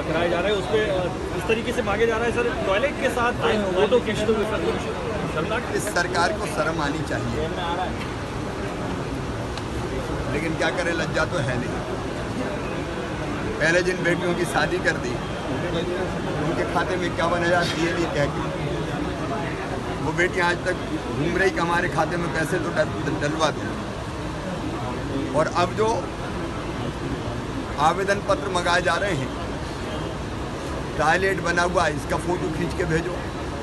कराया जा रहा है, उस पर इस तरीके से मांगे जा रहा है सर, टॉयलेट के साथ फोटो खींच दो। इस सरकार को शर्म आनी चाहिए, लेकिन क्या करे, लज्जा तो है नहीं। पहले जिन बेटियों की शादी कर दी उनके खाते में 51,000 दिए नहीं कह के, वो बेटियां आज तक घूम रही कि हमारे खाते में पैसे तो डलवा दो। और अब जो आवेदन पत्र मंगाए जा रहे हैं, टॉयलेट बना हुआ है, इसका फोटो खींच के भेजो।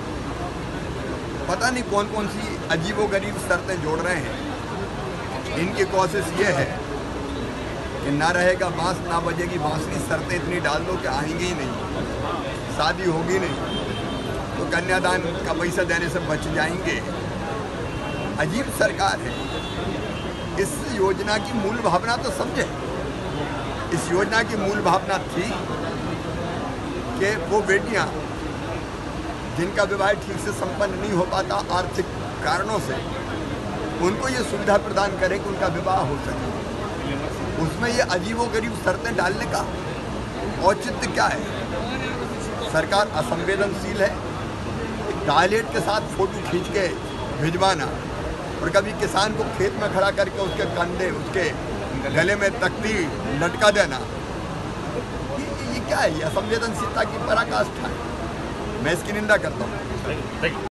पता नहीं कौन कौन सी अजीबोगरीब शर्तें जोड़ रहे हैं। इनकी कोशिश ये है कि ना रहेगा बांस ना बजेगी बांसुरी, शर्तें इतनी डाल दो कि आएंगी ही नहीं, शादी होगी नहीं, तो कन्यादान का पैसा देने से बच जाएंगे। अजीब सरकार है। इस योजना की मूल भावना तो समझे। इस योजना की मूल भावना थी कि वो बेटियां जिनका विवाह ठीक से संपन्न नहीं हो पाता आर्थिक कारणों से, उनको ये सुविधा प्रदान करें कि उनका विवाह हो सके। उसमें ये अजीबोगरीब शर्तें डालने का औचित्य क्या है? सरकार असंवेदनशील है। टॉयलेट के साथ फोटो खींच के भिजवाना और कभी किसान को खेत में खड़ा करके उसके कंधे, उसके गले में तख्ती लटका देना, ये क्या है? ये असंवेदनशीलता की पराकाष्ठा है। मैं इसकी निंदा करता हूँ।